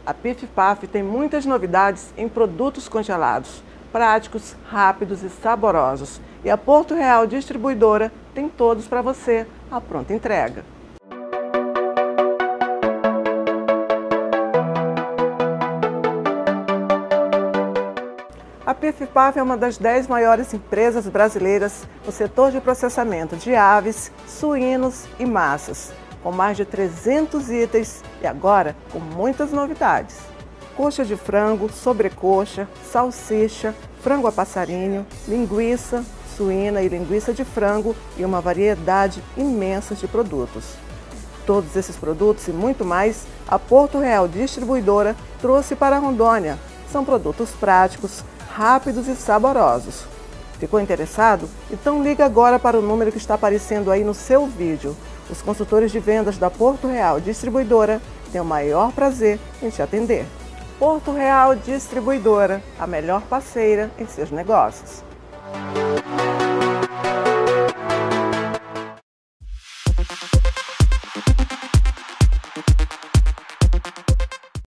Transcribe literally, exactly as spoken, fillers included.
A Pif Paf tem muitas novidades em produtos congelados, práticos, rápidos e saborosos. E a Porto Real Distribuidora tem todos para você, à pronta entrega. A Pif Paf é uma das dez maiores empresas brasileiras no setor de processamento de aves, suínos e massas, com mais de trezentos itens e agora com muitas novidades. Coxa de frango, sobrecoxa, salsicha, frango a passarinho, linguiça suína e linguiça de frango e uma variedade imensa de produtos. Todos esses produtos e muito mais, a Porto Real Distribuidora trouxe para Rondônia. São produtos práticos, rápidos e saborosos. Ficou interessado? Então liga agora para o número que está aparecendo aí no seu vídeo. Os consultores de vendas da Porto Real Distribuidora têm o maior prazer em te atender. Porto Real Distribuidora, a melhor parceira em seus negócios.